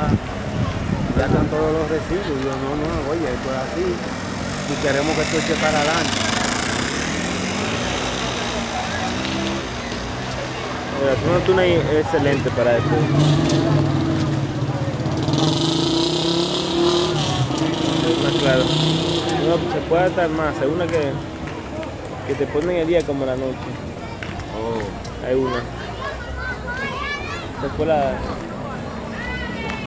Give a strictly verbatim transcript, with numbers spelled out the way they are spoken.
ya están todos los residuos. Yo no, no, oye, esto es así. Y queremos que esto eche para adelante. Es una tuna excelente para esto. Más claro. No, se puede estar más. Hay una que, que te ponen el día como la noche. Oh. Hay una. Esta fue la.